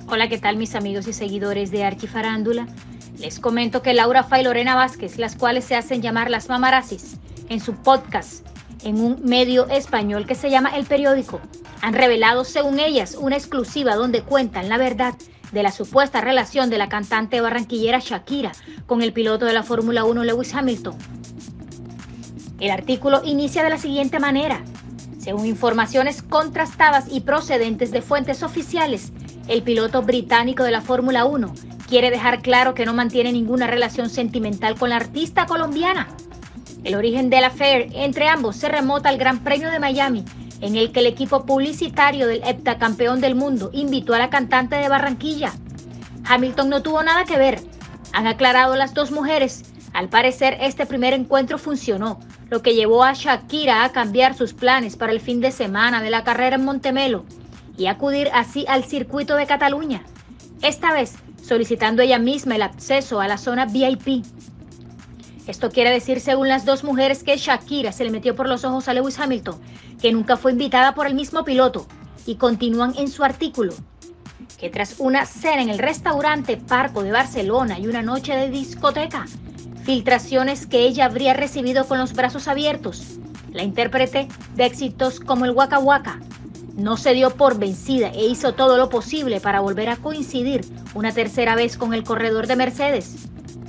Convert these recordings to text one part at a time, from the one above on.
Hola, ¿qué tal mis amigos y seguidores de Archifarándula? Les comento que Laura Fa y Lorena Vázquez, las cuales se hacen llamar las mamarazzis, en su podcast, en un medio español que se llama El Periódico, han revelado, según ellas, una exclusiva donde cuentan la verdad de la supuesta relación de la cantante barranquillera Shakira con el piloto de la Fórmula 1 Lewis Hamilton. El artículo inicia de la siguiente manera. Según informaciones contrastadas y procedentes de fuentes oficiales, el piloto británico de la Fórmula 1 quiere dejar claro que no mantiene ninguna relación sentimental con la artista colombiana. El origen del affair entre ambos se remota al Gran Premio de Miami, en el que el equipo publicitario del heptacampeón del mundo invitó a la cantante de Barranquilla. Hamilton no tuvo nada que ver, han aclarado las dos mujeres. Al parecer, este primer encuentro funcionó, lo que llevó a Shakira a cambiar sus planes para el fin de semana de la carrera en Montemelo y acudir así al circuito de Cataluña, esta vez solicitando ella misma el acceso a la zona VIP. Esto quiere decir, según las dos mujeres, que Shakira se le metió por los ojos a Lewis Hamilton, que nunca fue invitada por el mismo piloto, y continúan en su artículo, que tras una cena en el restaurante Parco de Barcelona y una noche de discoteca, filtraciones que ella habría recibido con los brazos abiertos, la intérprete de éxitos como el Waka Waka no se dio por vencida e hizo todo lo posible para volver a coincidir una tercera vez con el corredor de Mercedes.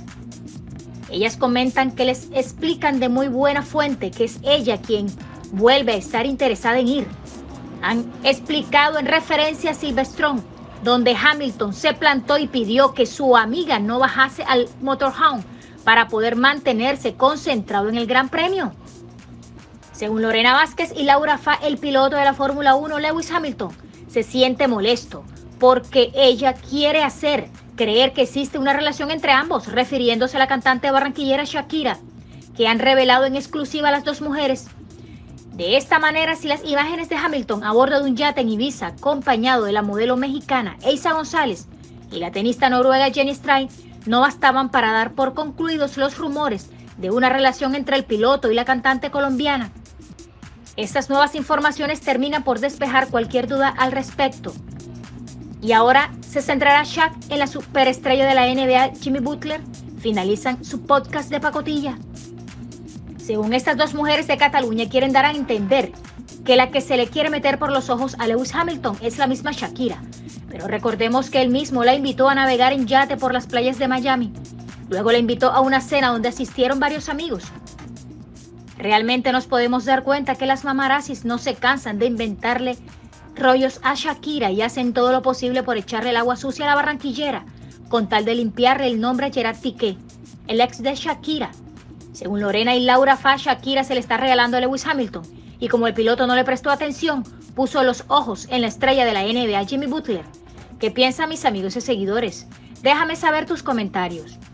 Ellas comentan que les explican de muy buena fuente que es ella quien vuelve a estar interesada en ir. Han explicado en referencia a Silverstone, donde Hamilton se plantó y pidió que su amiga no bajase al motorhome para poder mantenerse concentrado en el Gran Premio. Según Lorena Vázquez y Laura Fa, el piloto de la Fórmula 1, Lewis Hamilton, se siente molesto porque ella quiere hacer creer que existe una relación entre ambos, refiriéndose a la cantante barranquillera Shakira, que han revelado en exclusiva a las dos mujeres. De esta manera, si las imágenes de Hamilton a bordo de un yate en Ibiza, acompañado de la modelo mexicana Eiza González y la tenista noruega Jenny Strain, no bastaban para dar por concluidos los rumores de una relación entre el piloto y la cantante colombiana. Estas nuevas informaciones terminan por despejar cualquier duda al respecto. Y ahora se centrará Shaq en la superestrella de la NBA, Jimmy Butler. Finalizan su podcast de pacotilla. Según estas dos mujeres de Cataluña, quieren dar a entender que la que se le quiere meter por los ojos a Lewis Hamilton es la misma Shakira. Pero recordemos que él mismo la invitó a navegar en yate por las playas de Miami. Luego la invitó a una cena donde asistieron varios amigos. Realmente nos podemos dar cuenta que las mamarazzis no se cansan de inventarle rollos a Shakira y hacen todo lo posible por echarle el agua sucia a la barranquillera, con tal de limpiarle el nombre a Gerard Piqué, el ex de Shakira. Según Lorena y Laura Fa, Shakira se le está regalando a Lewis Hamilton, y como el piloto no le prestó atención, puso los ojos en la estrella de la NBA, Jimmy Butler. ¿Qué piensan mis amigos y seguidores? Déjame saber tus comentarios.